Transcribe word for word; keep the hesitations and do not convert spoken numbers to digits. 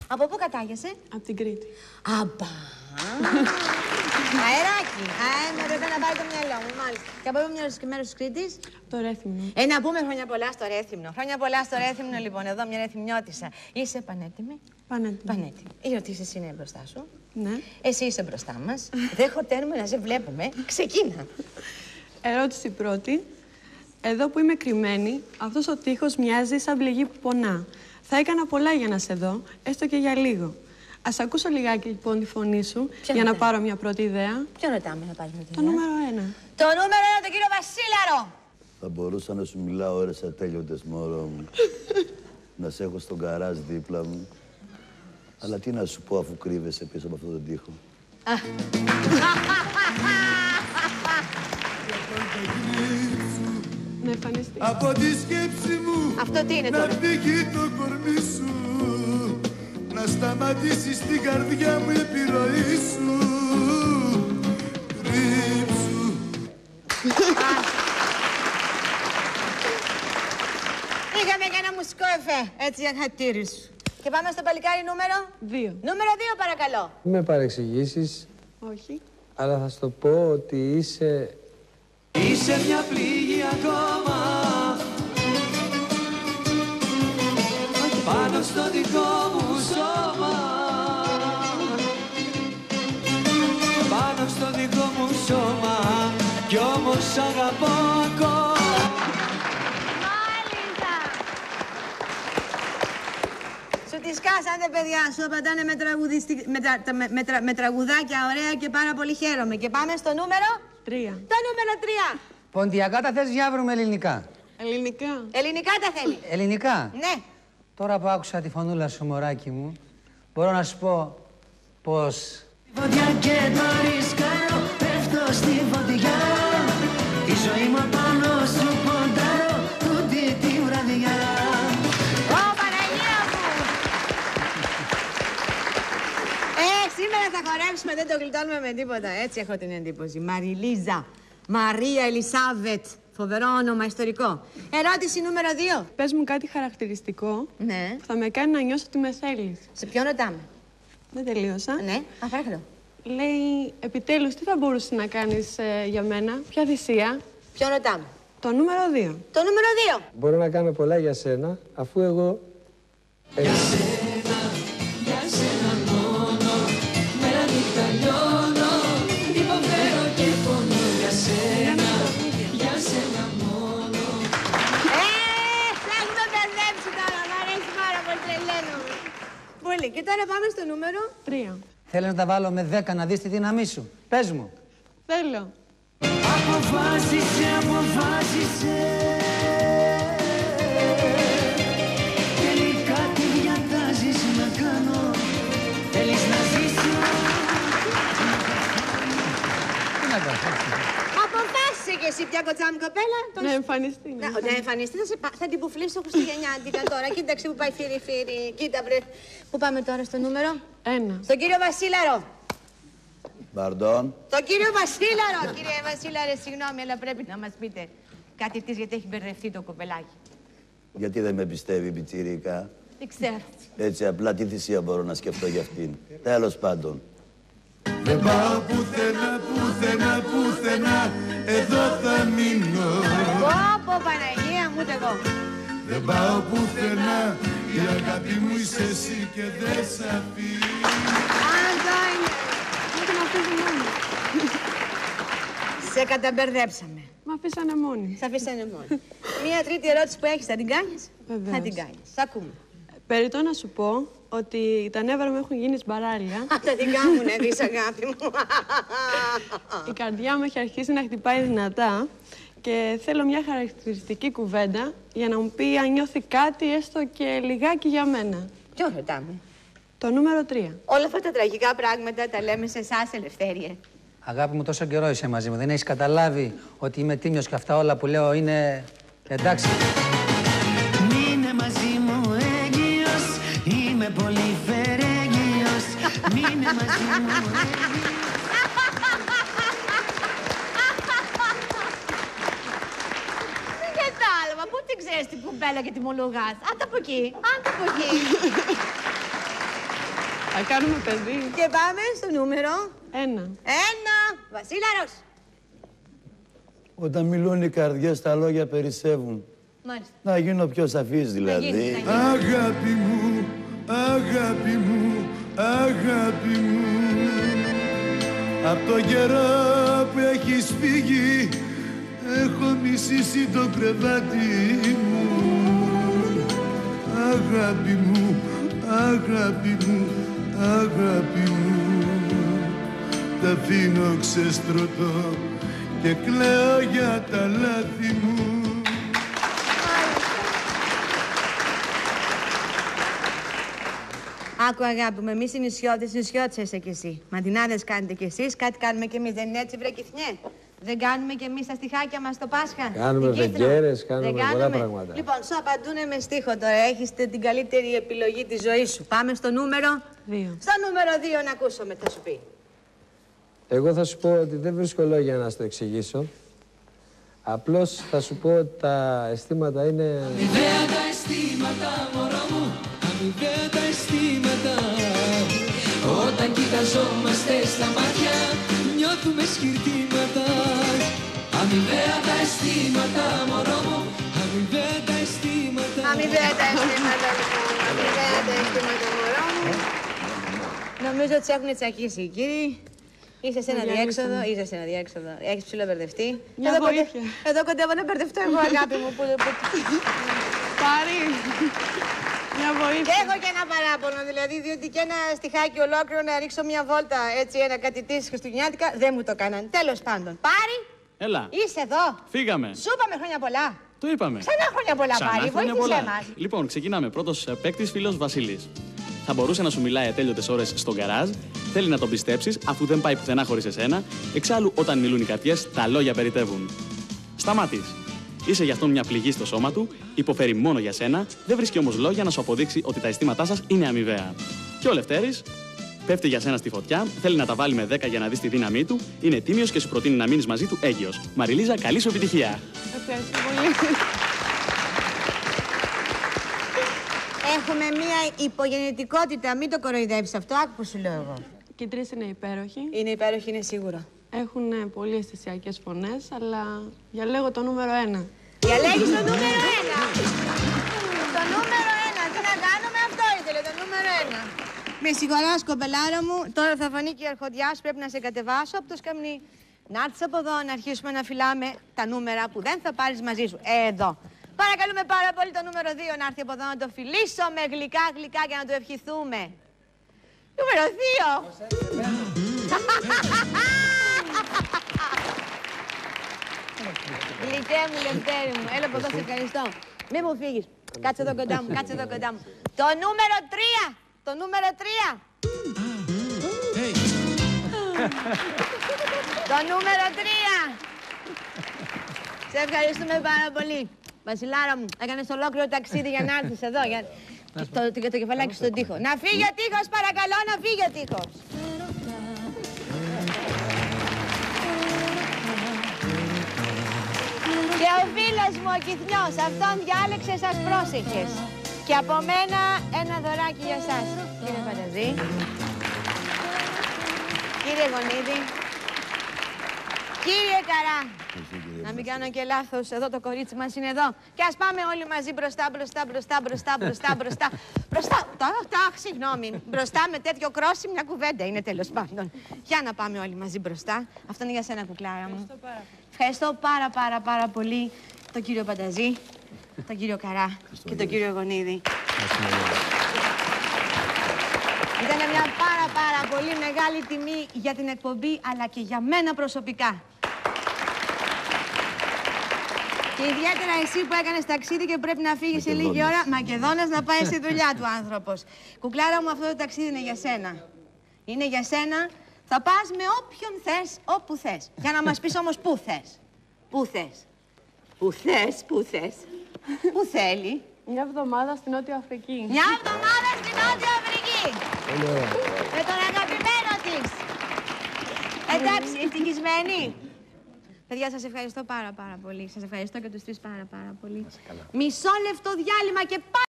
Από πού κατάγεσαι? Από την Κρήτη. Αμπά! Αεράκι! Αέμερο, ήταν να πάει το μυαλό μου, μάλιστα. Και από πού μέρος της Κρήτης? Το Ρέθυμνο. Ε, να πούμε χρόνια πολλά στο Ρέθυμνο. Χρόνια πολλά στο Ρέθυμνο, λοιπόν, εδώ μια Ρεθυμνιώτισσα. Είσαι πανέτοιμη? Πανέτοιμη. Πανέτοιμη. Οι ερωτήσεις είναι μπροστά σου. Ναι. Εσύ είσαι μπροστά μας. Δεν χορταίνουμε να σε βλέπουμε. Ξεκίνα. Ερώτηση πρώτη. Εδώ που είμαι κρυμμένη, αυτός ο τοίχος μοιάζει σαν πληγή που πονά. Θα έκανα πολλά για να σε δω, έστω και για λίγο. Ας ακούσω λιγάκι λοιπόν τη φωνή σου Ποιο για ρωτάμε? να πάρω μια πρώτη ιδέα. Ποιο ρωτάμε να πάρουμε την Το ιδέα? νούμερο ένα. Το νούμερο ένα, τον κύριο Βασίλαρο. Θα μπορούσα να σου μιλάω ώρες ατέλειωτες, μωρό μου. Να σε έχω στον γκαράζ δίπλα μου. Αλλά τι να σου πω αφού κρύβεσαι πίσω από αυτόν τον τοίχο. Να εμφανιστεί. Από τη σκέψη μου Αυτό τι είναι να τώρα? φύγει το κορμί σου, να σταματήσει στην καρδιά μου η επιρροή σου. Κρύψου. Είχαμε και ένα μουσικό εφέ, έτσι για χατήρι σου. Και πάμε στο παλικάρι νούμερο. Δύο. Νούμερο δύο, παρακαλώ. Μην με παρεξηγήσεις, Όχι. αλλά θα σου το πω ότι είσαι... Είσαι μια πληγή ακόμα πάνω στο δικό μου σώμα, πάνω στο δικό μου σώμα, κι όμως αγαπώ ακόμα. Μάλιστα. Σου τη σκάσανε, παιδιά, σου απαντάνε με, τραγουδιστι... με, τρα... με... Με... Τρα... με τραγουδάκια ωραία και πάρα πολύ χαίρομαι. Και πάμε στο νούμερο... Τρία. Το νούμερο τρία. Ποντιακά τα θες, για βρούμε ελληνικά. Ελληνικά. Ελληνικά τα θέλει. Ελληνικά. Ναι. Τώρα που άκουσα τη φωνούλα σου, μωράκι μου, μπορώ να σου πω πως... Βοντιά και το ρισκάρω, πέφτω στη φωτιά. Η ζωή μου πάνω σου ποντάρω, τούτη τη βραδιά. Ω, Παναγία μου! Ε, σήμερα θα χορέψουμε, δεν το γλιτώνουμε με τίποτα. Έτσι έχω την εντύπωση. Μαριλίζα, Μαρία Ελισάβετ. Φοβερό όνομα, ιστορικό. Ερώτηση νούμερο δύο. Πες μου κάτι χαρακτηριστικό Ναι. που θα με κάνει να νιώσω ότι με θέλεις. Σε ποιον ρωτάμε? Δεν τελείωσα. Ναι, α, παρακαλώ. Λέει, επιτέλους, τι θα μπορούσε να κάνεις ε, για μένα, ποια θυσία. Ποιον ρωτάμε? Το νούμερο δύο. Το νούμερο δύο. Μπορώ να κάνω πολλά για σένα, αφού εγώ... Για σένα, για σένα μόνο, μέρα νύχτα λιώνω, υποφέρω και πονώ για σένα, για σένα μόνο. Ε, θα έχουμε μπερδέψει τώρα, μ' αρέσει πάρα πολύ, τρελαίνομαι. Πολύ. Και τώρα πάμε στο νούμερο. Τρία. Θέλεις να τα βάλω με δέκα να δεις τη δύναμή σου. Πες μου. Θέλω. Αποφάσισε, αποφάσισε. Τελικά τι διατάζεις να κάνω. Θέλεις να ζήσω. Τι να κάνω. Αποφάσισε κι εσύ πια, κοτσά μου κοπέλα. Το... Να εμφανιστεί. Να, να εμφανιστεί, θα, σε, πα- θα την πουφλήσω χριστουγεννιάτικα τώρα. Κοίταξε που πάει φύρι φύρι. Κοίτα βρε. Πού πάμε τώρα στο νούμερο? Ένα. Στον κύριο Βασίλαρο. Μπαρντών. Τον κύριο Βασίλαρο. Κύριε Βασίλαρε, συγγνώμη, αλλά πρέπει να μας πείτε κάτι της, γιατί έχει μπερδευτεί το κοπελάκι. Γιατί δεν με πιστεύει, πιτσιρίκα. Δεν ξέρω. Έτσι απλά τι θυσία μπορώ να σκεφτώ για αυτήν. Τέλος πάντων. Δεν πάω πουθενά, πουθενά, πουθενά, εδώ θα μείνω. Πω, Παναγία μου, ούτε εγώ. Δεν πάω πουθενά, η αγάπη μου είσαι εσύ και δεν σ' αφήνω. Αυτό είναι. Δεν με αφήσανε μόνη. Σε καταμπερδέψαμε. Με αφήσανε μόνη. Σε αφήσανε μόνοι. Μία τρίτη ερώτηση που έχεις, θα την κάνεις? Βεβαίως. Θα την κάνεις. Σ' ακούμε. Περιττό να σου πω ότι τα νεύρα μου έχουν γίνει σπαράλια. Α, τα δικά μου να δεις, αγάπη μου. Η καρδιά μου έχει αρχίσει να χτυπάει δυνατά και θέλω μια χαρακτηριστική κουβέντα για να μου πει αν νιώθει κάτι έστω και λιγάκι για μένα. Ποιο ρωτάμε? Το νούμερο τρία. Όλα αυτά τα τραγικά πράγματα τα λέμε σε εσάς, Ελευθέρειε. Αγάπη μου, τόσο καιρό είσαι μαζί μου. Δεν έχεις καταλάβει ότι είμαι τίμιος και αυτά όλα που λέω είναι... Εντάξει. Μείνε μαζί μου έγκυος, είμαι πολύ φερέγγυος. Μείνε μαζί μου έγκυος. Δεν κατάλαβα. Πού την ξέρεις την κουμπέλα και τη μολογάς? Άντε από εκεί. Άντε από εκεί. Θα κάνουμε παιδί. Και πάμε στο νούμερο... Ένα. Ένα. Βασίλαρος. Όταν μιλούν οι καρδιές, τα λόγια περισσεύουν. Μάλιστα. Να γίνω πιο σαφής δηλαδή. Να γίνει, να γίνει. Αγάπη μου, αγάπη μου, αγάπη μου, απ' το καιρό που έχεις φύγει έχω μισήσει το κρεβάτι μου. Αγάπη μου, αγάπη μου, αγάπη μου, τα αφήνω ξεστρωτώ και κλαίω για τα λάθη μου. Άκου αγάπη μου, εμείς οι νησιώτες, νησιώτες είσαι κι εσύ. Μαντινάδες κάνετε κι εσείς, κάτι κάνουμε κι εμείς, δεν είναι έτσι βρε Κιθνιέ? Δεν κάνουμε κι εμείς τα στιχάκια μας το Πάσχα? Κάνουμε βεγγέρες, κάνουμε δεν πολλά κάνουμε. πράγματα. Λοιπόν, σου απαντούνε με στίχο τώρα, έχεις την καλύτερη επιλογή της ζωής σου. Πάμε στο νούμερο... Δύο. Στο νούμερο δύο να ακούσουμε, θα σου πει. Εγώ θα σου πω ότι δεν βρίσκω λόγια να σου το εξηγήσω. Απλώς θα σου πω ότι τα αισθήματα είναι... Αμοιβαία τα αισθήματα, μωρό μου, αμοιβαία τα αισθήματα. Όταν κοιταζόμαστε στα μάτια, νιώθουμε σκυρτήματα. Αμοιβαία τα αισθήματα, μωρό μου, αμοιβαία τα αισθήματα. Αμοιβαία τα αισθήματα, λοιπόν. Αμοιβαία τα αισθήματα, μωρό μου. Νομίζω ότι σε έχουν τσακίσει οι κύριοι. Είσαι σε ένα διέξοδο, είσαι σε ένα διέξοδο. Έχεις ψιλομπερδευτεί. Μια Εδώ βοήθεια. κοντε- Εδώ κοντεύω να μπερδευτώ εγώ, αγάπη μου. Που, που... Πάρει. Μια Και βοήθεια. έχω και ένα παράπονο, δηλαδή, διότι και ένα στιχάκι ολόκληρο να ρίξω μια βόλτα, έτσι, ένα κάτι της χριστουγεννιάτικα, δεν μου το κάναν. Τέλος πάντων. Πάρη, Έλα. είσαι εδώ. Φύγαμε. Σου είπαμε χρόνια πολλά. Το είπαμε. Ξανά χρόνια πολλά, Ξανά Πάρη. χρόνια Βοήθησέ πολλά. μας. Λοιπόν, ξεκινάμε. Πρώτος παίκτης, φίλος Βασίλης. Θα μπορούσε να σου μιλάει ατέλειωτες ώρες στον γκαράζ. Θέλει να τον πιστέψεις, αφού δεν πάει πουθενά χωρίς εσένα. Εξάλλου, όταν μιλούν οι καρδιές, τα λόγια περιτεύουν. Σταμάτης. Είσαι γι' αυτόν μια πληγή στο σώμα του, υποφέρει μόνο για σένα, δεν βρίσκει όμως λόγια να σου αποδείξει ότι τα αισθήματά σας είναι αμοιβαία. Και ο Λευτέρης πέφτει για σένα στη φωτιά, θέλει να τα βάλει με δέκα για να δεις τη δύναμή του, είναι τίμιος και σου προτείνει να μείνεις μαζί του έγκυος. Μαριλίζα, καλή σου επιτυχία. Ευχαριστώ πολύ. Έχουμε μια υπογεννητικότητα, μην το κοροϊδεύεις αυτό, άκου που σου λέω εγώ. Και οι τρεις είναι υπέροχοι. Είναι υπέροχη, είναι σίγουρο. Έχουν πολύ αισθησιακές φωνές, αλλά διαλέγω το νούμερο ένα. Διαλέγεις το νούμερο ένα. Το νούμερο ένα. Τι να κάνουμε, αυτό ήθελε, το νούμερο ένα. Με συγχωράς, κοπελάρα μου, τώρα θα φανεί και η αρχοντιά σου, πρέπει να σε κατεβάσω από το σκαμνί. Να έρθεις από εδώ, να αρχίσουμε να φυλάμε τα νούμερα που δεν θα πάρεις μαζί σου. Εδώ. Παρακαλούμε πάρα πολύ το νούμερο δύο να έρθει από εδώ να το φιλήσω με γλυκά γλυκά και να το ευχηθούμε. Νούμερο δύο. Γλυκέ μου, Λευτέρη μου. Έλα από εδώ, σε ευχαριστώ. Μην μου φύγεις. Κάτσε εδώ κοντά μου, κάτσε εδώ κοντά μου. Το νούμερο τρία. Το νούμερο τρία. Το νούμερο τρία. Σε ευχαριστούμε πάρα πολύ. Βασιλάρα μου, έκανες ολόκληρο ταξίδι για να έρθεις εδώ. Για... το, το, το κεφαλάκι στον τοίχο. Να φύγει ο τοίχος, παρακαλώ, να φύγει ο τοίχος. Και ο φίλος μου ο Κιθνιός, αυτόν διάλεξε, σας πρόσεχες. Και από μένα ένα δωράκι για σας. Κύριε Φανταζή. Κύριε Γονίδη. Κύριε Καρά. Να μην κάνω και λάθος, εδώ το κορίτσι μας είναι εδώ. Και ας πάμε όλοι μαζί μπροστά, μπροστά, μπροστά, μπροστά, μπροστά, μπροστά. Μπροστά, τώρα, αχ, συγγνώμη. Μπροστά με τέτοιο κρόσι μια κουβέντα είναι τέλος πάντων. Για να πάμε όλοι μαζί μπροστά. Αυτό είναι για σένα, κουκλάρα μου. Ευχαριστώ πάρα πάρα πάρα πολύ τον κύριο Πανταζή, τον κύριο Καρά και τον κύριο Γονίδη. Ήταν μια πάρα πάρα πολύ μεγάλη τιμή για την εκπομπή, αλλά και για μένα προσωπικά. Και ιδιαίτερα εσύ που έκανες ταξίδι και πρέπει να φύγεις σε λίγη ώρα, Μακεδόνας, να πάει στη δουλειά του άνθρωπος. Κουκλάρα μου, αυτό το ταξίδι είναι για σένα. Είναι για σένα. Θα πας με όποιον θες, όπου θες. Για να μας πεις όμως πού θες. Πού θες. Πού θες, πού θες. Πού θέλει. Μια εβδομάδα στην Νότια Αφρική. Μια εβδομάδα στην Νότια Αφρική. Με τον αγαπημένο της. Εντάξει, ευτυχισμένη. Παιδιά, σας ευχαριστώ πάρα πάρα πολύ. Σας ευχαριστώ και τους τρεις πάρα πάρα πολύ. Μισό λεπτό διάλειμμα και πάλι.